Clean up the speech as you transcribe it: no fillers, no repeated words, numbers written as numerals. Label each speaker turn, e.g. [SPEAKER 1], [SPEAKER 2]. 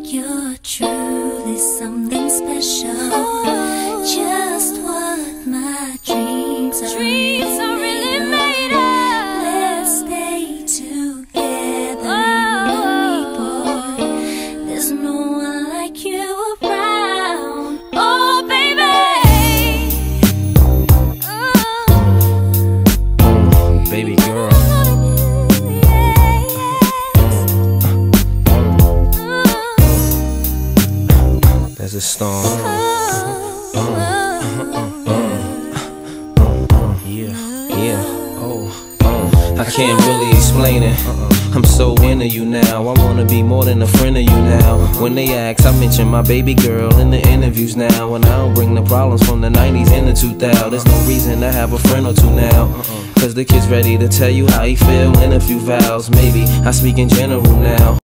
[SPEAKER 1] You're truly something special. Just what my dreams are really made of. Let's stay together, you and me, boy. There's no one like you around. Oh, baby.
[SPEAKER 2] Baby girl. There's a storm. Yeah. I can't really explain it. I'm so into you now. I wanna be more than a friend of you now. When they ask, I mention my baby girl in the interviews now. And I don't bring the problems from the 90s and the 2000s. There's no reason to have a friend or two now, cause the kid's ready to tell you how he feel in a few vows. Maybe I speak in general now.